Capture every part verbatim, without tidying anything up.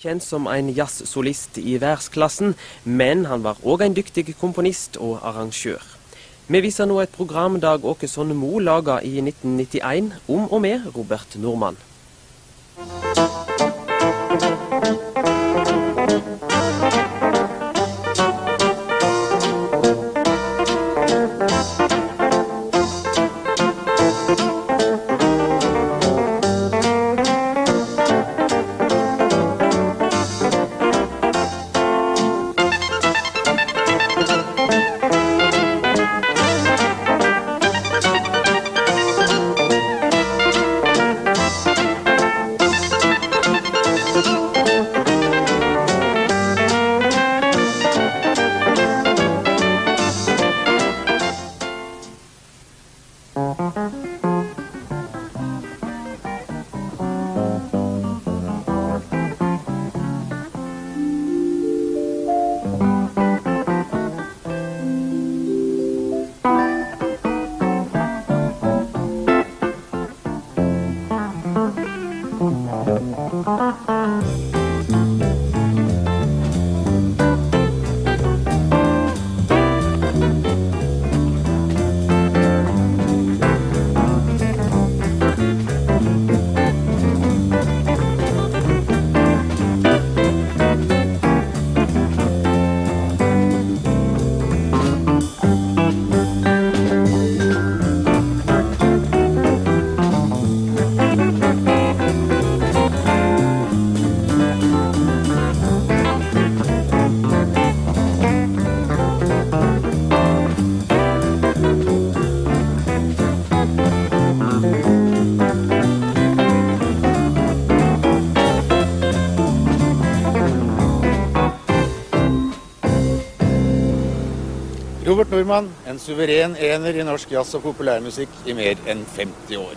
Kjent som en jazzsolist i verdensklassen, men han var også en dyktig komponist og arrangør. Vi viser nå et program Dag Åkesson Moe laget i nitten nittien om og med Robert Nordmann. Robert Nordmann, en suveren ener i norsk jazz- og populærmusikk i mer enn femti år.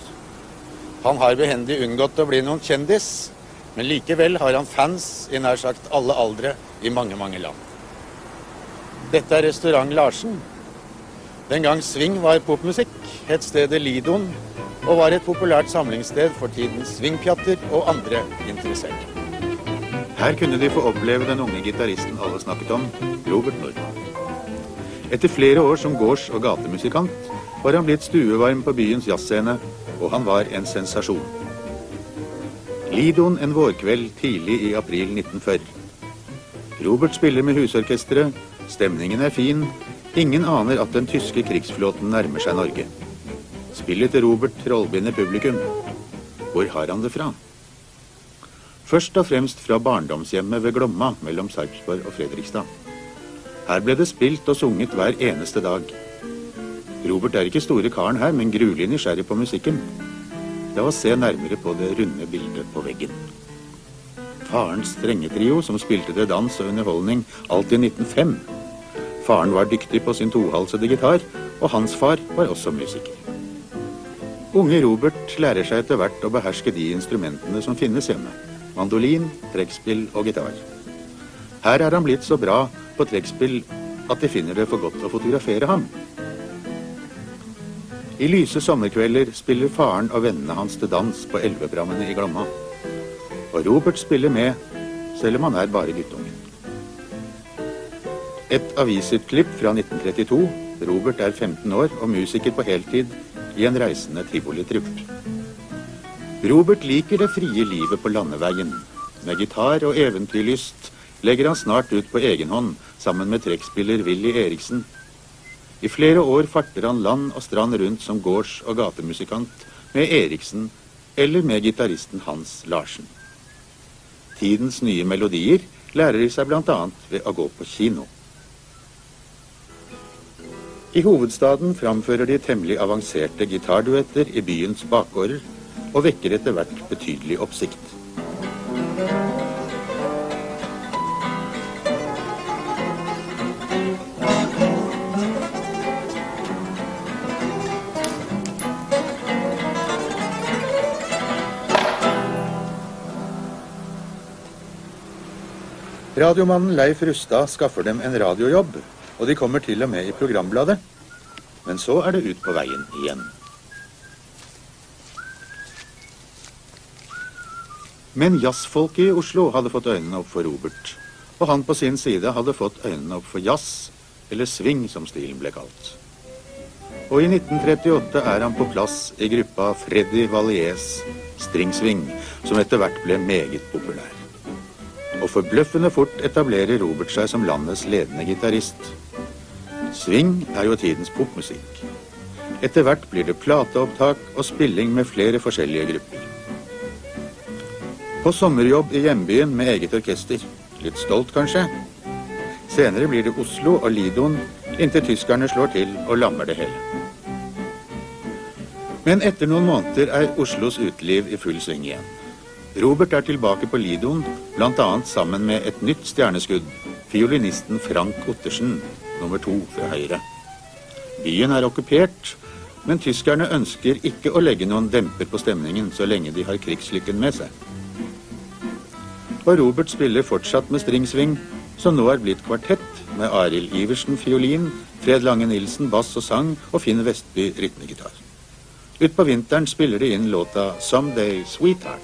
Han har behendig unngått å bli noen kjendis, men likevel har han fans i nær sagt alle aldre i mange, mange land. Dette er Restaurant Larsen. Den gang swing var popmusikk, het stedet Lidoen, og var et populært samlingssted for tidens swingpjatter og andre interesserte. Her kunne de få oppleve den unge gitaristen alle snakket om, Robert Nordmann. Etter flere år som gårds- og gatemusikant var han blitt stuevarm på byens jazzscene, og han var en sensasjon. Lidoen en vårkveld tidlig i april nitten førti. Robert spiller med husorkestret, stemningen er fin, ingen aner at den tyske krigsflåten nærmer seg Norge. Spillet til Robert trollbinder publikum. Hvor har han det fra? Først og fremst fra barndomshjemmet ved Glomma mellom Sarpsborg og Fredrikstad. Her ble det spilt og sunget hver eneste dag. Robert er ikke store karen her, men gruelig nysgjerrig på musikken. La oss se nærmere på det runde bildet på veggen. Farens strengetrio som spilte det dans og underholdning alt i nitten fem. Faren var dyktig på sin tohalsede gitar, og hans far var også musiker. Unge Robert lærer seg etter hvert å beherske de instrumentene som finnes hjemme. Mandolin, trekkspill og gitar. Her er han blitt så bra på trekkspill at de finner det for godt å fotografere ham. I lyse sommerkvelder spiller faren og vennene hans til dans på elvebrammene i Glomma. Og Robert spiller med, selv om han er bare guttungen. Et avisutklipp fra nitten trettito. Robert er femten år og musiker på heltid i en reisende tivoli-trupp. Robert liker det frie livet på landeveien. Med gitar og eventyrlyst legger han snart ut på egen hånd sammen med trekkspiller Willy Eriksen. I flere år farter han land og strand rundt som gårds- og gatemusikant med Eriksen eller med gitaristen Hans Larsen. Tidens nye melodier lærer de seg blant annet ved å gå på kino. I hovedstaden framfører de temmelig avanserte gitarduetter i byens bakgårder og vekker etter hvert betydelig oppsikt. Radiomannen Leif Rustad skaffer dem en radiojobb, og de kommer til og med i programbladet. Men så er det ut på veien igjen. Men jazzfolket i Oslo hadde fått øynene opp for Robert, og han på sin side hadde fått øynene opp for jazz, eller swing som stilen ble kalt. Og i nitten trettiåtte er han på plass i gruppa Freddy Valiers Stringsving, som etter hvert ble meget populær. Og forbløffende fort etablerer Robert seg som landets ledende gitarist. Swing er jo tidens popmusikk. Etter hvert blir det plateopptak og spilling med flere forskjellige grupper. På sommerjobb i hjembyen med eget orkester. Litt stolt, kanskje? Senere blir det Oslo og Lidoen, inntil tyskerne slår til og lammer det hele. Men etter noen måneder er Oslos uteliv i full sving igjen. Robert er tilbake på Lidoen, blant annet sammen med et nytt stjerneskudd, fiolinisten Frank Ottersen, nummer to fra høyre. Byen er okkupert, men tyskerne ønsker ikke å legge noen demper på stemningen så lenge de har krigslykken med seg. Og Robert spiller fortsatt med Stringsving, som nå er blitt kvartett med Arild Iversen fiolin, Fred Lange Nilsen bass og sang og Finn Vestby rytmegitar. Ut på vinteren spiller de inn låta Someday Sweetheart.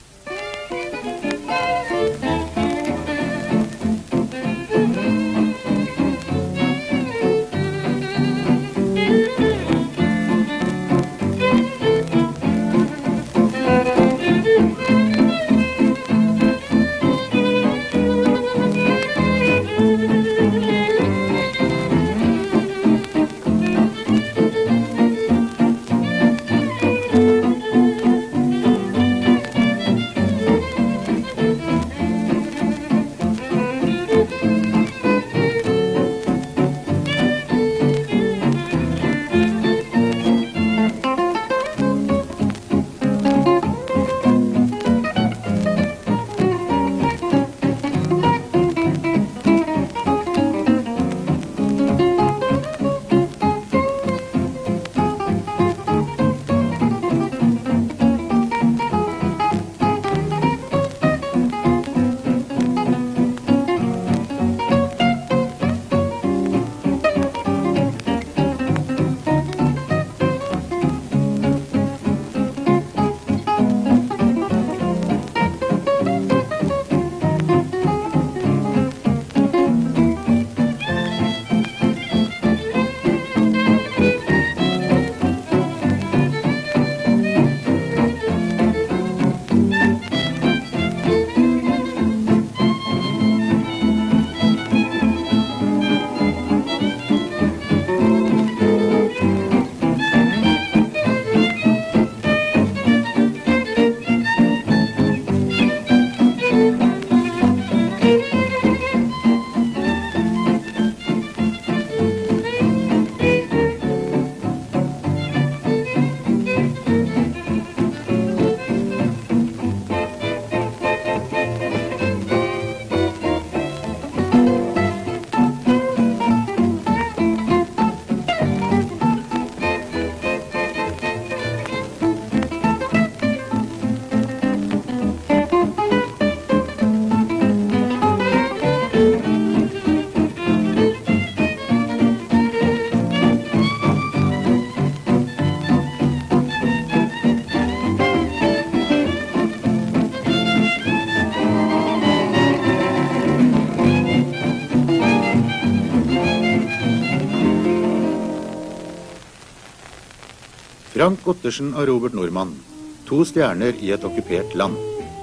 Frank Ottersen og Robert Normann, to stjerner i et okkupert land.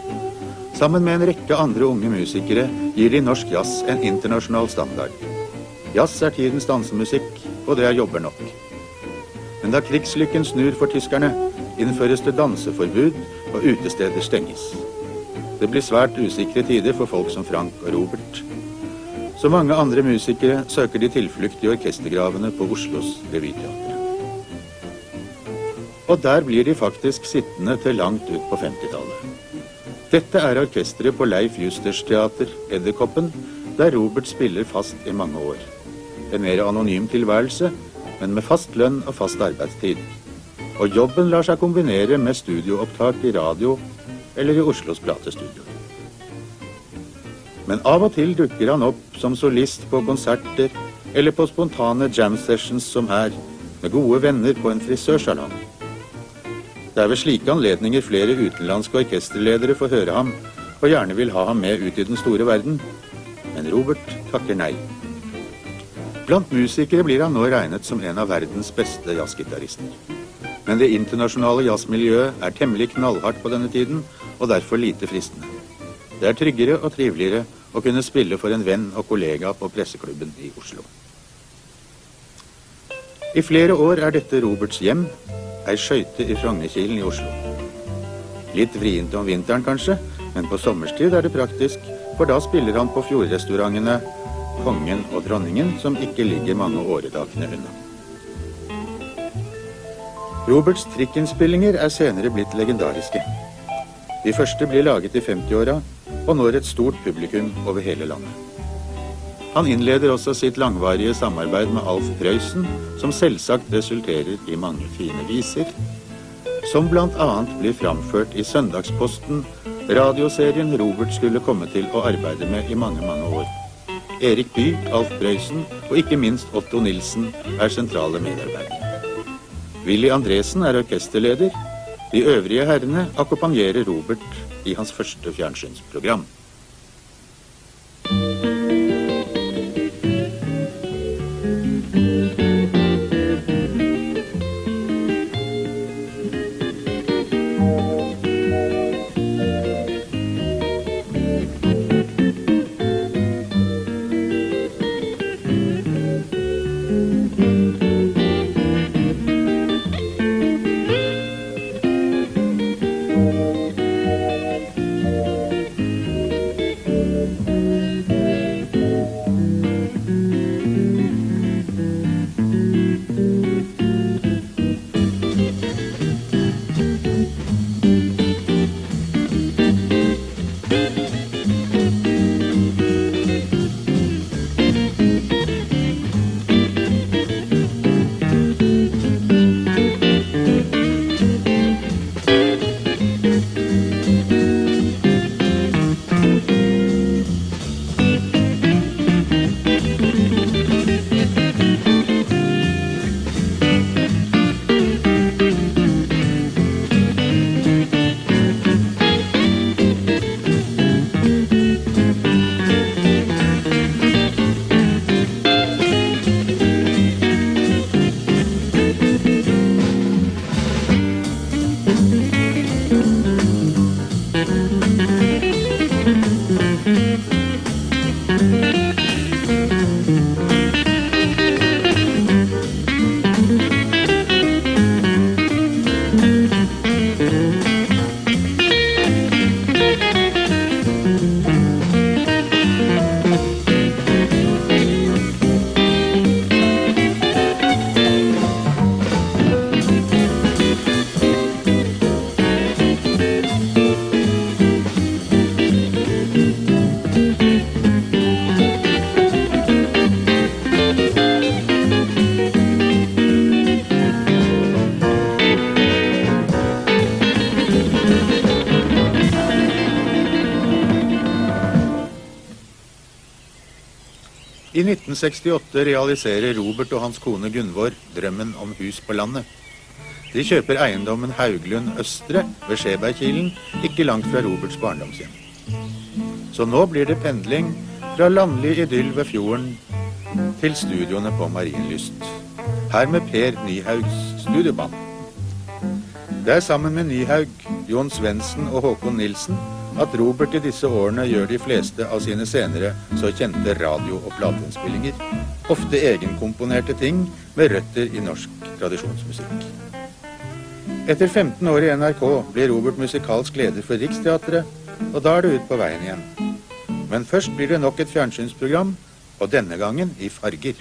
Sammen med en rekke andre unge musikere gir de norsk jazz en internasjonal standard. Jazz er tidens dansemusikk, og det er jobber nok. Men da krigslykken snur for tyskerne, innføres det danseforbud og utesteder stenges. Det blir svært usikre tider for folk som Frank og Robert. Som mange andre musikere søker de tilflukt i orkestergravene på Oslos revyteater. Og der blir de faktisk sittende til langt ut på femtitallet. Dette er orkestret på Leif Justers teater, Edderkoppen, der Robert spiller fast i mange år. En mer anonym tilværelse, men med fast lønn og fast arbeidstid. Og jobben lar seg kombinere med studioopptak i radio eller i Oslos platestudio. Men av og til dukker han opp som solist på konserter eller på spontane jam sessions som her, med gode venner på en frisørsalong. Det er ved slike anledninger flere utenlandske orkesterledere får høre ham, og gjerne vil ha ham med ut i den store verden. Men Robert takker nei. Blant musikere blir han nå regnet som en av verdens beste jazzgitarister. Men det internasjonale jazzmiljøet er temmelig knallhardt på denne tiden, og derfor lite fristende. Det er tryggere og triveligere å kunne spille for en venn og kollega på presseklubben i Oslo. I flere år er dette Roberts hjem, ei skøyte i Frognerkilen i Oslo. Litt vrient om vinteren kanskje, men på sommerstid er det praktisk, for da spiller han på fjordrestaurantene Kongen og Dronningen, som ikke ligger mange åredagene unna. Roberts trikkinnspillinger er senere blitt legendariske. De første blir laget i femtiåra, og når et stort publikum over hele landet. Han innleder også sitt langvarige samarbeid med Alf Prøysen, som selvsagt resulterer i mange fine viser, som blant annet blir framført i Søndagsposten, radioserien Robert skulle komme til å arbeide med i mange, mange år. Erik Bye, Alf Prøysen og ikke minst Otto Nilsen er sentrale medarbeidere. Willy Andresen er orkesterleder. De øvrige herrene akkompagnerer Robert i hans første fjernsynsprogram. I nitten sekstiåtte realiserer Robert og hans kone Gunvor drømmen om hus på landet. De kjøper eiendommen Hauglund Østre ved Skjebergkilen, ikke langt fra Roberts barndomshjem. Så nå blir det pendling fra landlig idyll ved fjorden til studioene på Marienlyst. Her med Per Nyhaugs studioband. Det er sammen med Nyhaug, Jon Svendsen og Håkon Nilsen at Robert i disse årene gjør de fleste av sine senere så kjente radio- og plateinnspillinger, ofte egenkomponerte ting med røtter i norsk tradisjonsmusikk. Etter femten år i N R K blir Robert musikalsk leder for Riksteatret, og da er det ut på veien igjen. Men først blir det nok et fjernsynsprogram, og denne gangen i farger.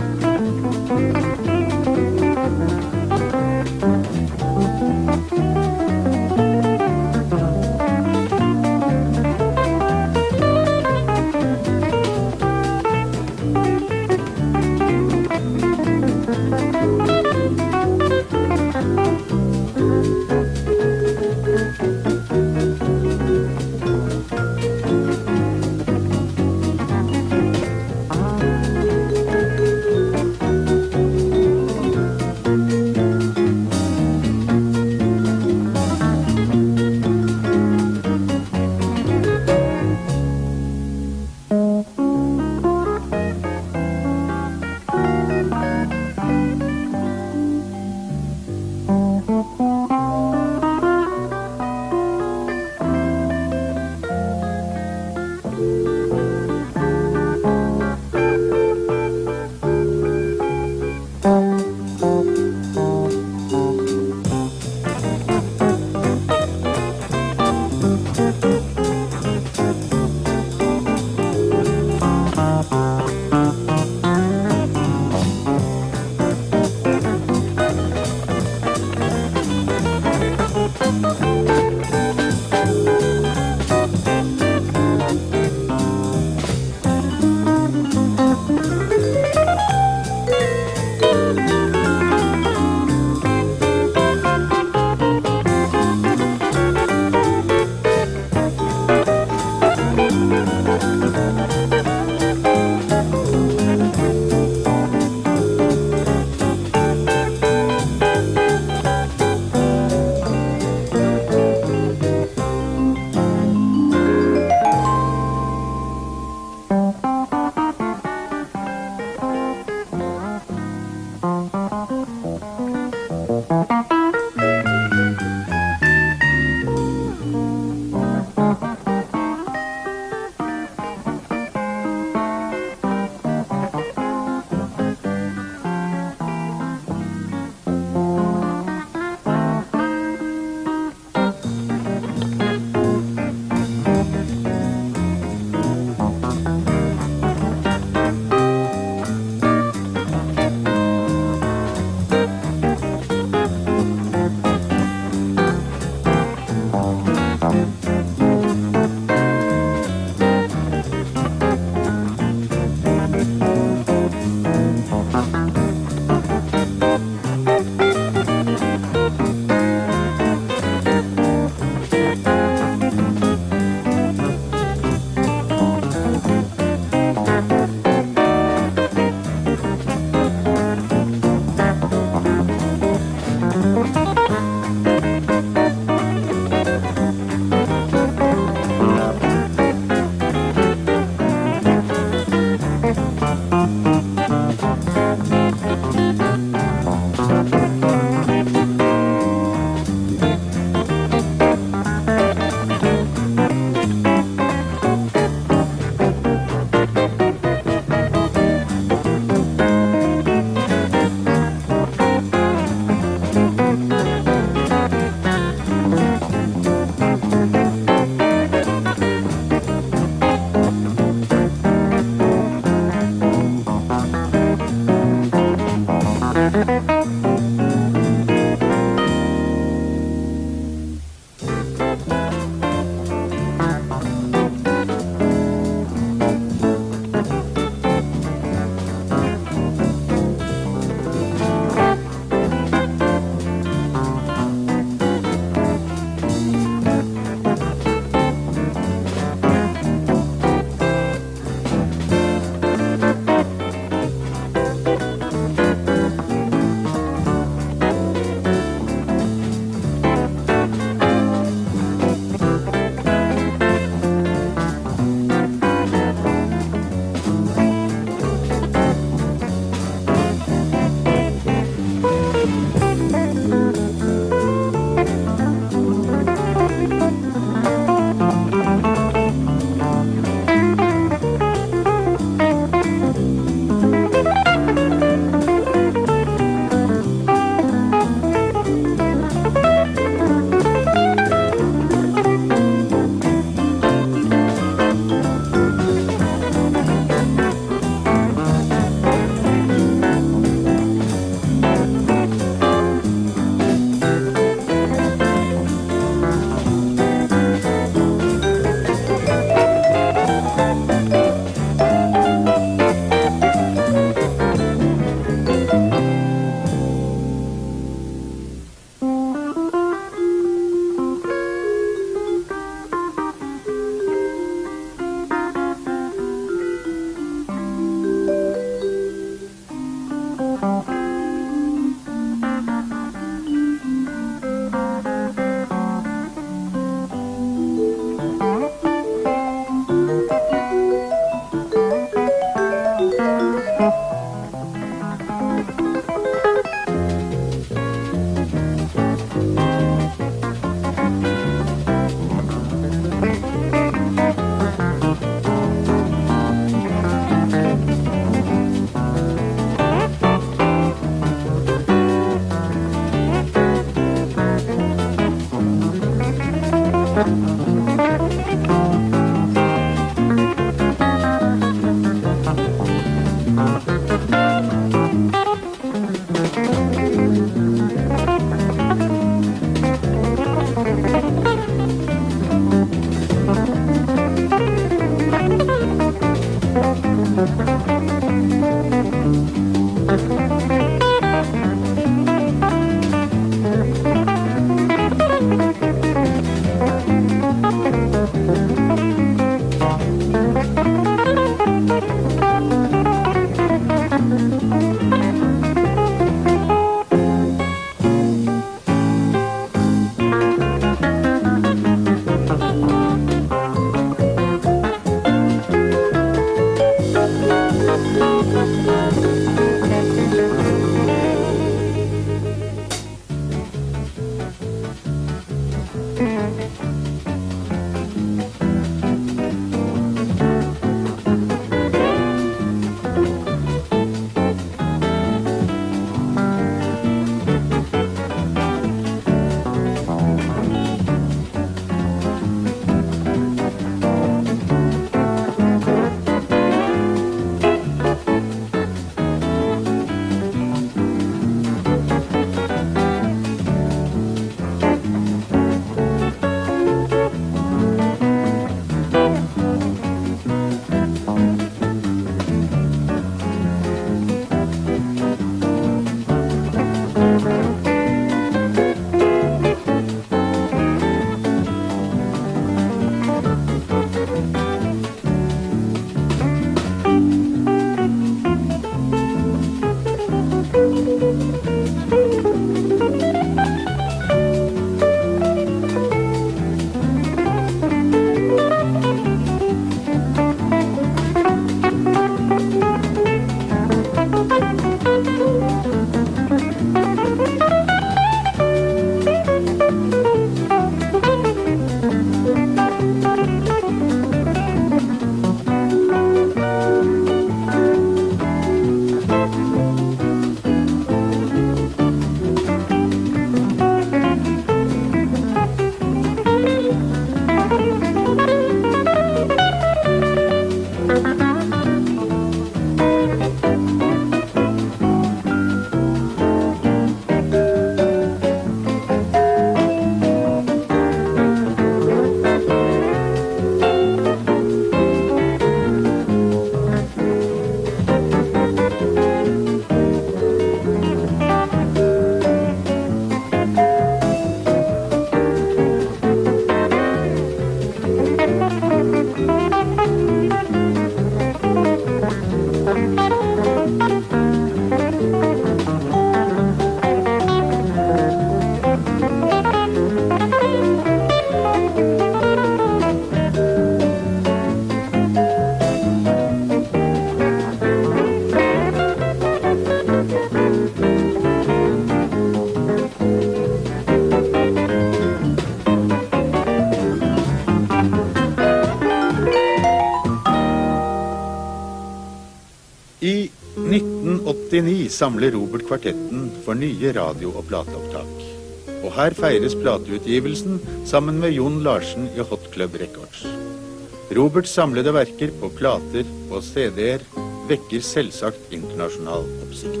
I nitten åttini samler Robert kvartetten for nye radio- og plateopptak. Og her feires plateutgivelsen sammen med Jon Larsen i Hot Club Records. Roberts samlede verker på plater og C D-er vekker selvsagt internasjonal oppsikt.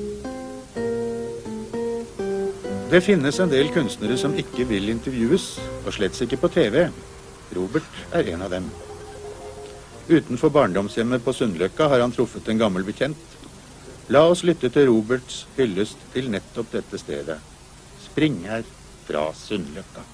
Det finnes en del kunstnere som ikke vil intervjues, og slett ikke på T V. Robert er en av dem. Utenfor barndomshjemmet på Sundløkka har han truffet en gammel bekjent. La oss lytte til Roberts hyllest til nettopp dette stedet. Spring her fra Sundløkka.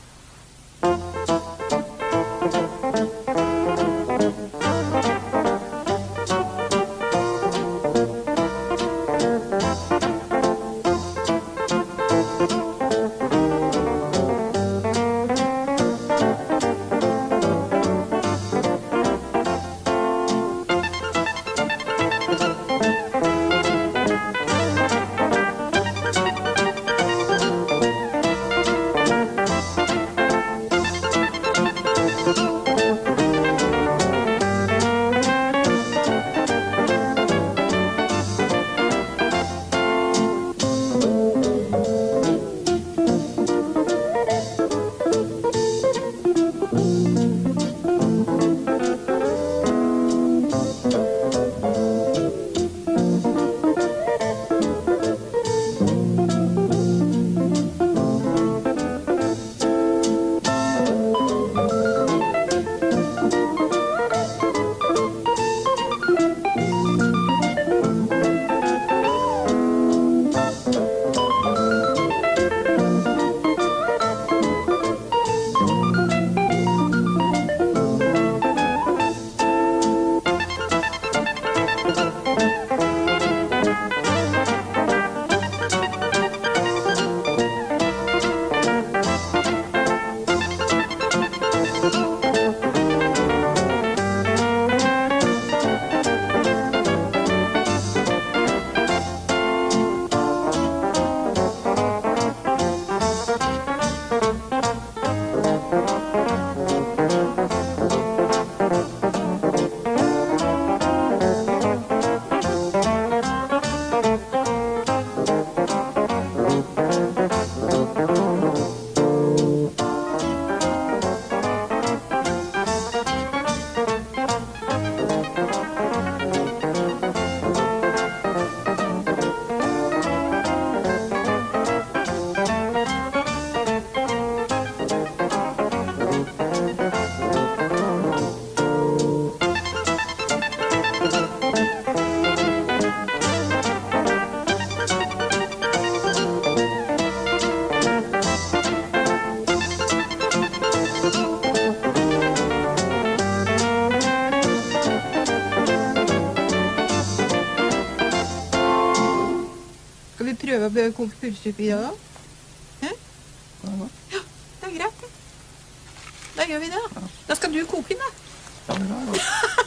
vi koke pølsesuppe i dag da? Ja? Ja, det er greit. Da gjør vi det da. Da skal du koke den da. Ja, det er det.